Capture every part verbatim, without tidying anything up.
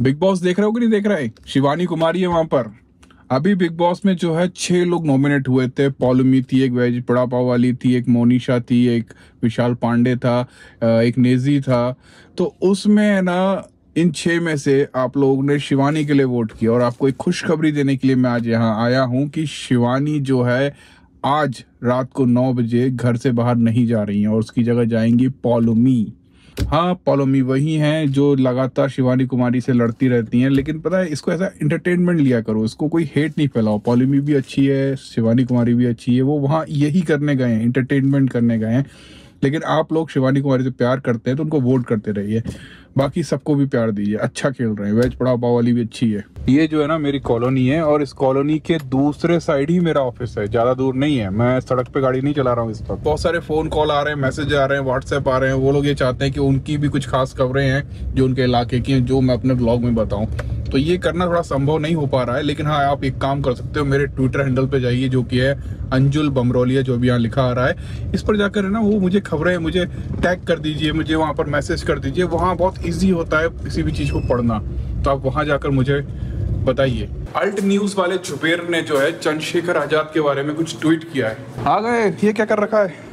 Big boss देख रहे हो कि नहीं देख रहे? शिवानी कुमारी है वहां पर। अभी बिग बॉस में जो है छह लोग नॉमिनेट हुए थे। पौलमी थी, एक वेज बड़ा पाव वाली थी, एक मोनिशा थी, एक विशाल पांडे था, एक नेजी था। तो उसमें है ना, इन छह में से आप लोगों ने शिवानी के लिए वोट किया और आपको एक खुशखबरी देने के लिए मैं आज यहाँ आया हूँ कि शिवानी जो है आज रात को नौ बजे घर से बाहर नहीं जा रही हैं और उसकी जगह जाएंगी पौलमी। हाँ, पौलमी वही हैं जो लगातार शिवानी कुमारी से लड़ती रहती हैं, लेकिन पता है इसको ऐसा एंटरटेनमेंट लिया करो, इसको कोई हेट नहीं फैलाओ। पौलमी भी अच्छी है, शिवानी कुमारी भी अच्छी है, वो वहाँ यही करने गए हैं, एंटरटेनमेंट करने गए हैं। लेकिन आप लोग शिवानी कुमारी से प्यार करते हैं तो उनको वोट करते रहिए, बाकी सबको भी प्यार दीजिए। अच्छा खेल रहे हैं, वेज पड़ाव पाव वाली भी अच्छी है। ये जो है ना मेरी कॉलोनी है और इस कॉलोनी के दूसरे साइड ही मेरा ऑफिस है, ज्यादा दूर नहीं है। मैं सड़क पे गाड़ी नहीं चला रहा हूँ इस वक्त। बहुत सारे फोन कॉल आ रहे हैं, मैसेज आ रहे हैं, व्हाट्सएप आ रहे हैं। वो लोग ये चाहते हैं कि उनकी भी कुछ खास खबरें हैं जो उनके इलाके की हैं, जो मैं अपने ब्लॉग में बताऊं। तो ये करना थोड़ा संभव नहीं हो पा रहा है, लेकिन हाँ आप एक काम कर सकते हो, मेरे ट्विटर हैंडल पे जाइए जो कि है अंजुल बमरोलिया, जो भी यहाँ लिखा आ रहा है। इस पर जाकर है ना वो मुझे खबरें मुझे टैग कर दीजिए, मुझे वहाँ पर मैसेज कर दीजिए। वहाँ बहुत ईजी होता है किसी भी चीज को पढ़ना, तो आप वहाँ जाकर मुझे बताइए। अल्ट न्यूज वाले जुबेर ने जो है चंद्रशेखर आजाद के बारे में कुछ ट्वीट किया है। आ गए, ये क्या कर रखा है?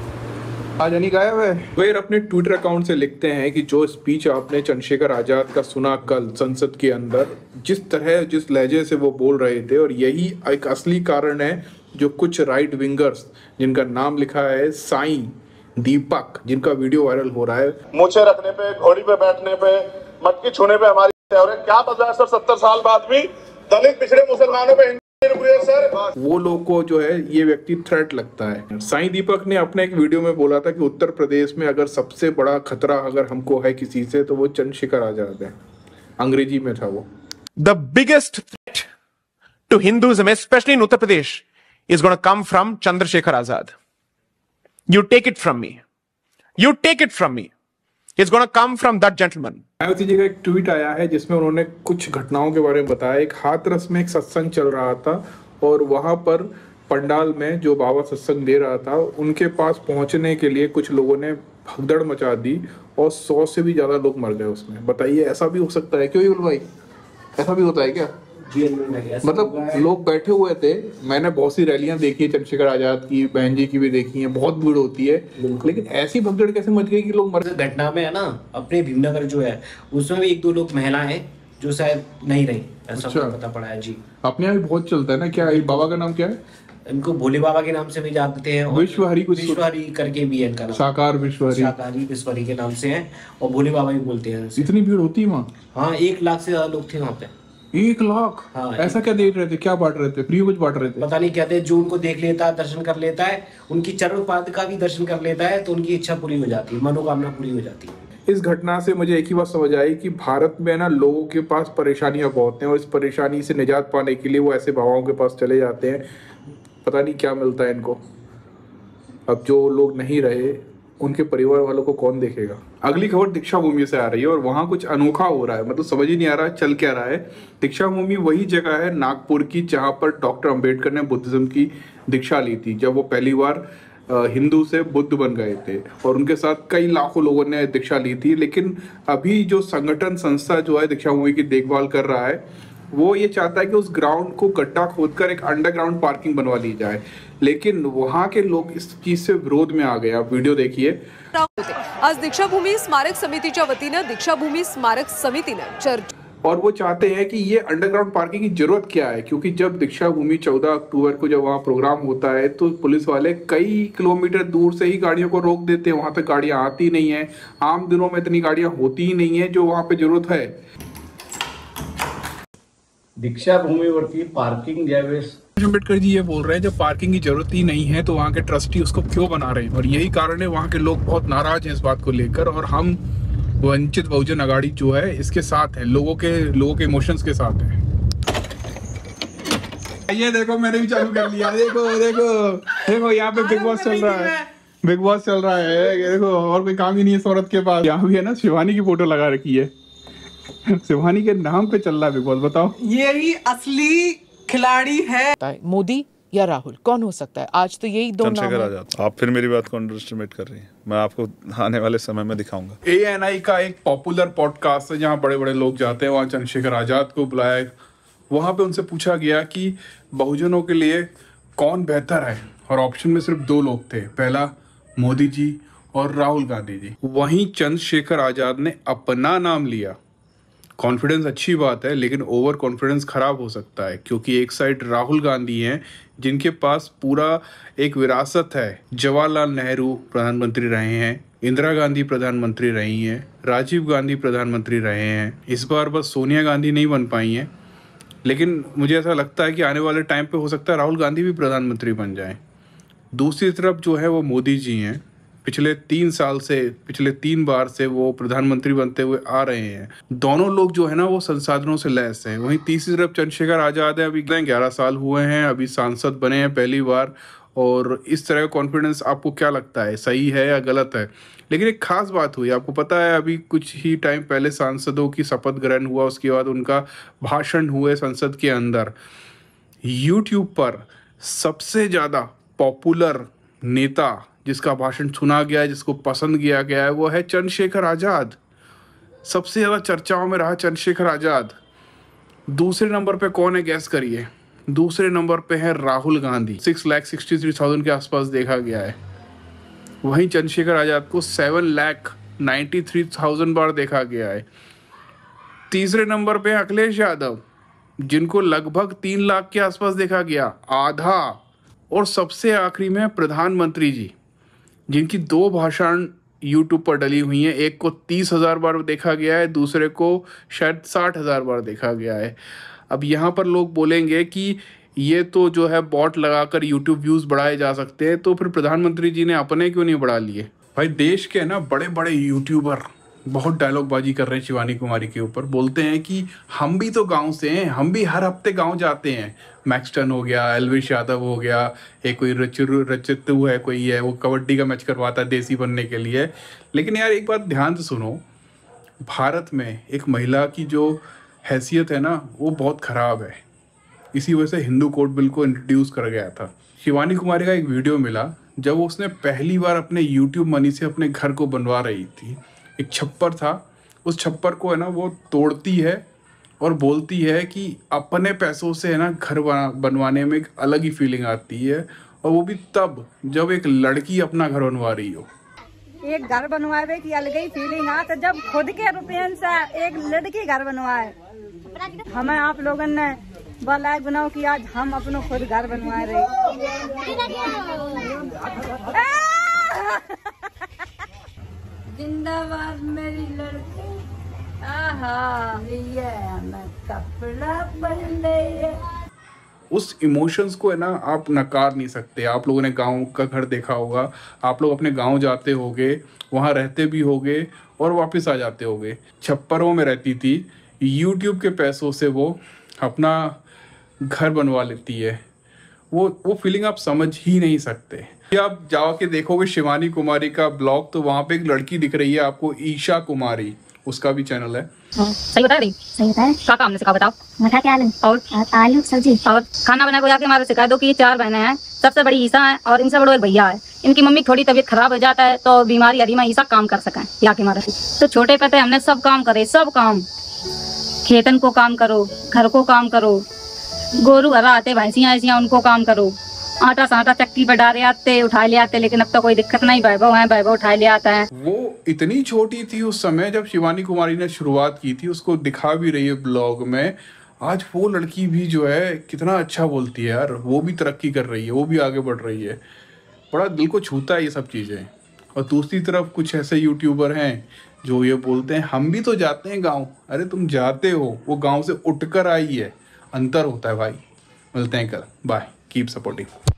आज नहीं गायब है। जुबेर अपने ट्विटर अकाउंट से लिखते हैं कि जो स्पीच आपने चंद्रशेखर आजाद का सुना कल संसद के अंदर, जिस तरह जिस लहजे से वो बोल रहे थे, और यही एक असली कारण है जो कुछ राइट विंगर्स जिनका नाम लिखा है साईं दीपक, जिनका वीडियो वायरल हो रहा है, मूछे रखने पे, घोड़ी पे बैठने पे, मटकी छूने पे हमारी क्या बदला है सर? सत्तर साल बाद भी दलित पिछड़े मुसलमानों पे सर। वो लोग को जो है ये व्यक्ति थ्रेट लगता है। साईं दीपक ने अपने एक वीडियो में बोला था कि उत्तर प्रदेश में अगर सबसे बड़ा खतरा अगर हमको है किसी से तो वो चंद्रशेखर आजाद है। अंग्रेजी में था वो। The biggest threat to Hinduism specially in Uttar Pradesh is gonna come from Chandrashekhar Azad. You take it from me, you take it from me, it's gonna come from that gentleman. उसी जगह एक ट्वीट आया है जिसमें उन्होंने कुछ घटनाओं के बारे में बताया। एक हाथरस में एक सत्संग चल रहा था और वहां पर पंडाल में जो बाबा सत्संग दे रहा था उनके पास पहुंचने के लिए कुछ लोगों ने भगदड़ मचा दी और सौ से भी ज्यादा लोग मर गए उसमें। बताइए ऐसा भी हो सकता है? क्यों युल भाई, ऐसा भी होता है क्या? मतलब लोग बैठे हुए थे। मैंने बहुत सी रैलियां देखी है चंद्रशेखर आजाद की, बहन जी की भी देखी है, बहुत भीड़ होती है, लेकिन ऐसी भगदड़ कैसे मच गई कि लोग मर गए? घटना में है ना, अपने भीमनगर जो है उसमें भी एक दो लोग महिला हैं जो शायद नहीं रही, ऐसा अच्छा। पता पड़ा है जी। अपने यहाँ भी बहुत चलता है ना। क्या ये बाबा का नाम क्या है? इनको भोले बाबा के नाम से भी जानते हैं, विश्वहरि कुछ विश्वहरि करके भी है इनका नाम, साकार विश्वहरि, साकारी विश्वहरि के नाम से है और भोले बाबा भी बोलते हैं। इतनी भीड़ होती है वहाँ? हाँ, एक लाख से ज्यादा लोग थे वहाँ पे। एक लाख? हाँ, ऐसा क्या दे रहे थे? क्या बांट रहे थे? फ्री कुछ बांट रहे थे? पता नहीं क्या थे। जो उनको देख लेता है, दर्शन कर लेता है, उनकी चरण पाद का भी दर्शन कर लेता है तो उनकी इच्छा पूरी हो जाती है, मनोकामना पूरी हो जाती है। इस घटना से मुझे एक ही बात समझ आई कि भारत में ना लोगों के पास परेशानियां बहुत हैं और इस परेशानी से निजात पाने के लिए वो ऐसे बाबाओं के पास चले जाते हैं। पता नहीं क्या मिलता है इनको। अब जो लोग नहीं रहे उनके परिवार वालों को कौन देखेगा? अगली खबर दीक्षा भूमि से आ रही है और वहाँ कुछ अनोखा हो रहा है। मतलब समझ ही नहीं आ रहा चल क्या रहा है। दीक्षा भूमि वही जगह है नागपुर की जहाँ पर डॉक्टर अंबेडकर ने बुद्धिज्म की दीक्षा ली थी, जब वो पहली बार हिंदू से बुद्ध बन गए थे और उनके साथ कई लाखों लोगों ने दीक्षा ली थी। लेकिन अभी जो संगठन संस्था जो है दीक्षा भूमि की देखभाल कर रहा है वो ये चाहता है कि उस ग्राउंड को गड्ढा खोदकर एक अंडरग्राउंड पार्किंग बनवा ली जाए, लेकिन वहां के लोग इस चीज से विरोध में आ गए। आप वीडियो देखिए। आज दीक्षाभूमी स्मारक समितीच्या वतीने दीक्षाभूमी स्मारक समितीने चर्चा, और वो चाहते हैं कि ये अंडरग्राउंड पार्किंग की जरूरत क्या है, क्योंकि जब दीक्षा भूमि चौदह अक्टूबर को जब वहाँ प्रोग्राम होता है तो पुलिस वाले कई किलोमीटर दूर से ही गाड़ियों को रोक देते हैं। वहां तक गाड़ियां आती नहीं है, आम दिनों में इतनी गाड़ियां होती ही नहीं है जो वहां पे जरूरत है। दीक्षा भूमीवरती पार्किंग ज्यावेळेस अम्बेडकर जी ये बोल रहे हैं जब पार्किंग की जरूरत ही नहीं है तो वहाँ के ट्रस्टी उसको क्यों बना रहे हैं, और यही कारण है वहाँ के लोग बहुत नाराज हैं इस बात को लेकर। और हम वंचित बहुजन अघाड़ी जो है इसके साथ है, लोगों के लोगों के इमोशंस के साथ है। ये देखो मैंने भी चालू कर लिया। देखो देखो देखो यहाँ पे बिग बॉस चल रहा है, बिग बॉस चल रहा है। देखो और कोई काम ही नहीं है इस औरत के पास। यहाँ भी है ना शिवानी की फोटो लगा रखी है, शिवानी के नाम पे चल रहा है बिग बॉस। बताओ, यही असली खिलाड़ी है। मोदी या राहुल, कौन हो सकता है? आज तो यही दो नाम चंद्रशेखर है। आजाद। आप फिर मेरी बात को अंडर एस्टिमेट कर रही हैं। मैं आपको आने वाले समय में दिखाऊंगा। ए एन आई का एक पॉपुलर पॉडकास्ट है जहाँ बड़े बड़े लोग जाते हैं, वहाँ चंद्रशेखर आजाद को बुलाया। वहाँ पे उनसे पूछा गया कि बहुजनों के लिए कौन बेहतर है, और ऑप्शन में सिर्फ दो लोग थे, पहला मोदी जी और राहुल गांधी जी। वहीं चंद्रशेखर आजाद ने अपना नाम लिया। कॉन्फिडेंस अच्छी बात है, लेकिन ओवर कॉन्फिडेंस खराब हो सकता है, क्योंकि एक साइड राहुल गांधी हैं जिनके पास पूरा एक विरासत है। जवाहरलाल नेहरू प्रधानमंत्री रहे हैं, इंदिरा गांधी प्रधानमंत्री रही हैं, राजीव गांधी प्रधानमंत्री रहे हैं। इस बार बस सोनिया गांधी नहीं बन पाई हैं, लेकिन मुझे ऐसा लगता है कि आने वाले टाइम पे हो सकता है राहुल गांधी भी प्रधानमंत्री बन जाएं। दूसरी तरफ जो है वो मोदी जी हैं। पिछले तीन साल से, पिछले तीन बार से वो प्रधानमंत्री बनते हुए आ रहे हैं। दोनों लोग जो है ना वो संसाधनों से लैस हैं। वहीं तीसरी तरफ चंद्रशेखर आजाद है, अभी ग्यारह साल हुए हैं, अभी सांसद बने हैं पहली बार। और इस तरह का कॉन्फिडेंस आपको क्या लगता है, सही है या गलत है? लेकिन एक खास बात हुई, आपको पता है अभी कुछ ही टाइम पहले सांसदों की शपथ ग्रहण हुआ, उसके बाद उनका भाषण हुए संसद के अंदर। यूट्यूब पर सबसे ज़्यादा पॉपुलर नेता जिसका भाषण सुना गया है, जिसको पसंद किया गया है, वो है चंद्रशेखर आजाद। सबसे ज़्यादा चर्चाओं में रहा चंद्रशेखर आजाद। दूसरे नंबर पे कौन है, गैस करिए? दूसरे नंबर पे है Rahul Gandhi. Six lakh sixty three thousand के आसपास देखा गया है। वहीं चंद्रशेखर आजाद को seven lakh ninety three thousand बार देखा गया है। तीसरे नंबर पे अखिलेश यादव, जिनको लगभग तीन लाख के आसपास देखा गया, आधा। और सबसे आखिरी में प्रधानमंत्री जी, जिनकी दो भाषण यूट्यूब पर डली हुई हैं। एक को तीस हजार बार देखा गया है, दूसरे को शायद साठ हजार बार देखा गया है। अब यहाँ पर लोग बोलेंगे कि ये तो जो है बॉट लगाकर यूट्यूब व्यूज़ बढ़ाए जा सकते हैं, तो फिर प्रधानमंत्री जी ने अपने क्यों नहीं बढ़ा लिए? भाई देश के ना बड़े बड़े यूट्यूबर बहुत डायलॉग बाजी कर रहे हैं शिवानी कुमारी के ऊपर। बोलते हैं कि हम भी तो गांव से हैं, हम भी हर हफ्ते गांव जाते हैं। मैक्सटन हो गया, एलविश यादव हो गया, एक कोई रचित रचितु है कोई है, वो कबड्डी का मैच करवाता है देसी बनने के लिए। लेकिन यार एक बात ध्यान से सुनो, भारत में एक महिला की जो हैसियत है ना वो बहुत ख़राब है। इसी वजह से हिंदू कोड बिल को इंट्रोड्यूस कर गया था। शिवानी कुमारी का एक वीडियो मिला जब उसने पहली बार अपने यूट्यूब मनी से अपने घर को बनवा रही थी। एक छप्पर था, उस छप्पर को है ना वो तोड़ती है और बोलती है कि अपने पैसों से है ना घर बनवाने में एक अलग ही फीलिंग आती है, और वो भी तब जब एक लड़की अपना घर बनवा रही हो। एक घर बनवावे की अलग ही फीलिंग आती है जब खुद के रुपये से एक लड़की घर बनवाए। हमें आप लोगों ने बोला बनाओ कि आज हम अपनों खुद घर बनवा रहे। जिंदाबाद मेरी लड़की, आहा ये हमें कपड़ा पहन ले। उस इमोशंस को है ना आप नकार नहीं सकते। आप लोगों ने गांव का घर देखा होगा, आप लोग अपने गांव जाते होगे, वहां रहते भी होगे और वापस आ जाते होगे। छप्परों में रहती थी, यूट्यूब के पैसों से वो अपना घर बनवा लेती है। वो वो फीलिंग आप समझ ही नहीं सकते। आप जाके देखोगे शिवानी कुमारी का ब्लॉग, तो वहाँ पे एक लड़की दिख रही है आपको, ईशा कुमारी, उसका भी चैनल है। सही बता रही, सही बता है। क्या काम ने सिखा बताओ? मठा के आलू और आलू सब्जी और खाना बनाने को जाके हमारे सिखा दो कि ये चार बहनें हैं, सबसे बड़ी ईसा है और इनसे बड़ो एक भैया है। इनकी मम्मी थोड़ी तबीयत खराब हो जाता है तो बीमारी आदि में ईसा काम कर सकें या के मारे। तो छोटे पे हमने सब काम करे, सब काम, खेतन को काम करो, घर को काम करो, गोरू घर आते भैंसियाँ ऐसियाँ उनको काम करो, आटा साटा चक्की पे डाले आते उठा ले आते। लेकिन अब तो कोई दिक्कत नहीं, वैभव है वैभव उठा ले आता है। वो इतनी छोटी थी उस समय जब शिवानी कुमारी ने शुरुआत की थी, उसको दिखा भी रही है ब्लॉग में। आज वो लड़की भी जो है कितना अच्छा बोलती है यार, वो भी तरक्की कर रही है, वो भी आगे बढ़ रही है। बड़ा दिल को छूता है ये सब चीज़ें। और दूसरी तरफ कुछ ऐसे यूट्यूबर हैं जो ये बोलते हैं हम भी तो जाते हैं गाँव। अरे तुम जाते हो, वो गाँव से उठ कर आई है, अंतर होता है भाई। मिलते हैं कल, बाय, कीप सपोर्टिंग।